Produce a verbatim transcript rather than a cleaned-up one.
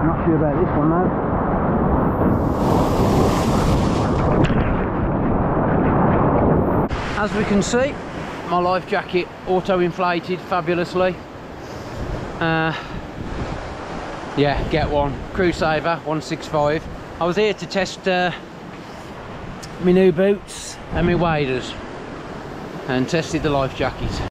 not sure about this one though. As we can see, my life jacket auto-inflated fabulously. Uh, yeah, get one. Crusaver one sixty-five. I was here to test uh, my new boots and my waders and tested the life jacket.